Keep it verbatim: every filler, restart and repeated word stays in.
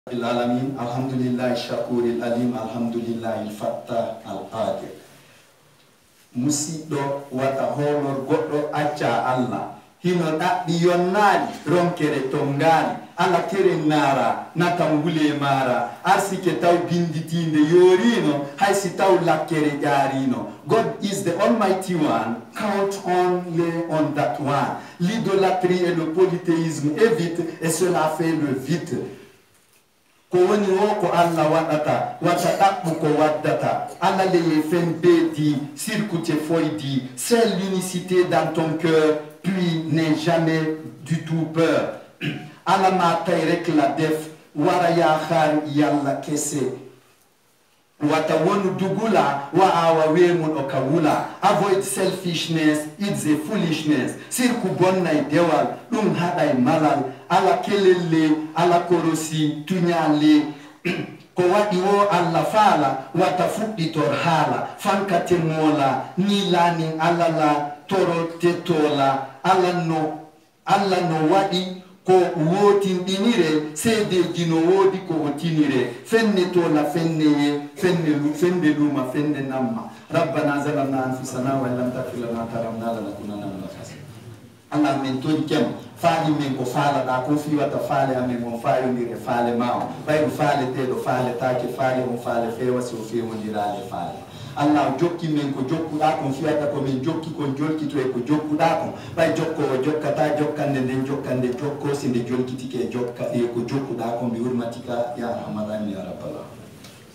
العالمين الحمد لله الشكور العليم الحمد لله الفتاح القادر musiɗɗo wata hoolor goɗɗo acca Allah hino ɗaɓɓi yonnaali ronkere tongaali ala tere naara natam wule maara arsike taw binditinde yoorino hay si taw lakkere ƴaarino. God is the Almighty One. Count only on that one. L'idolâtrie et le polythéisme évitent et cela fait le vide. Ko woni wo ko Allah waɗata wata ɗaɓɓu ko waddata Allah leye fen beedi sirkute foydi. C'est l'unicité dans ton cœur puis n'aie jamais du tout peur. Allah ma tay rek la def wara yaakaar Yalla kese wata wonu dugula wa awa wemun o kawula. Avoid selfishness, it's a foolishness. Sirku bonnay dewal ɗum haɗay malal. Ala kelele ala korosi tunyale ko waɗi wo Allah faala wata fuɗɗitor haala fankate mola ni lanin Allah la toro tetola Allah no Allah no waɗi ko wotinɗinire seedeji no woodi ko o tinire fenne tola fenne ye fenne lu fende luma fenne namma. Rabbana zalamna anfusana wa lam taghfir lana tarhamna lanakunanna minal khasirin. Allah men tori kem faali men ko faalaɗa ko fiwata faale amen on fayodire faale ma o ɓayɗo faale teɗo faale take faale on faale fewasi o fewodirade faale. Allah jokki men ko jokkuɗa kon fiyata komin jokki kon jolkito e ko jokkuɗa kon ɓay jokkowo jokkata jokkande nden jokkande jokko si nde jolkitike e jokka e ko jokkuɗa kon bi hurmatika ya arhamar rahim ya rabbal alamin.